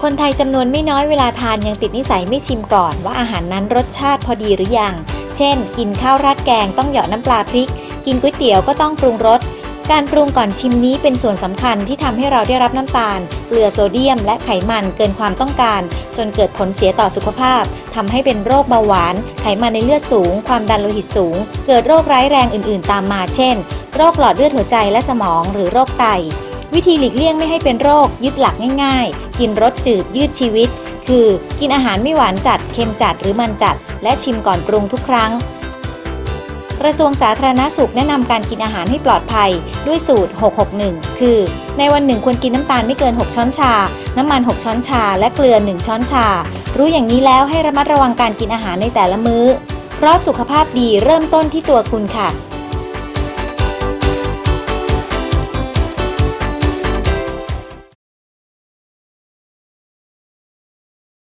คนไทยจำนวนไม่น้อยเวลาทานยังติดนิสัยไม่ชิมก่อนว่าอาหารนั้นรสชาติพอดีหรือยังเช่นกินข้าวราดแกงต้องเหยาะน้ำปลาพริกกินก๋วยเตี๋ยวก็ต้องปรุงรสการปรุงก่อนชิมนี้เป็นส่วนสำคัญที่ทำให้เราได้รับน้ำตาลเกลือโซเดียมและไขมันเกินความต้องการจนเกิดผลเสียต่อสุขภาพทำให้เป็นโรคเบาหวานไขมันในเลือดสูงความดันโลหิตสูงเกิดโรคร้ายแรงอื่นๆตามมาเช่นโรคหลอดเลือดหัวใจและสมองหรือโรคไตวิธีหลีกเลี่ยงไม่ให้เป็นโรคยึดหลักง่ายๆกินรสจืดยืดชีวิตคือกินอาหารไม่หวานจัดเค็มจัดหรือมันจัดและชิมก่อนปรุงทุกครั้งกระทรวงสาธารณสุขแนะนำการกินอาหารให้ปลอดภัยด้วยสูตร 661 คือในวันหนึ่งควรกินน้ำตาลไม่เกิน 6 ช้อนชาน้ำมัน 6 ช้อนชาและเกลือ 1 ช้อนชารู้อย่างนี้แล้วให้ระมัดระวังการกินอาหารในแต่ละมื้อเพราะสุขภาพดีเริ่มต้นที่ตัวคุณค่ะ